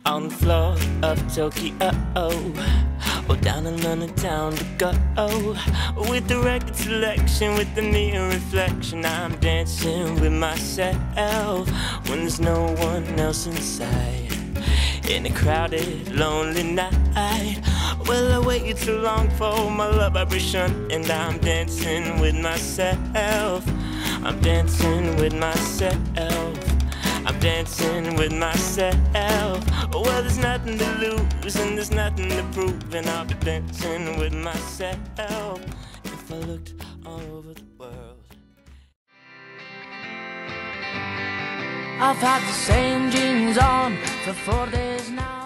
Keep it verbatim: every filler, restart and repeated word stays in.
on the floor of Tokyo, or down in London town to go. With the record selection, with the mirror reflection, I'm dancing with myself when there's no one else inside, in a crowded, lonely night. Well, I waited too long for my love vibration, and I'm dancing with myself. I'm dancing with myself. I'm dancing with myself. Well, there's nothing to lose and there's nothing to prove, and I'll be dancing with myself if I looked all over the world. I've had the same jeans on for four days now.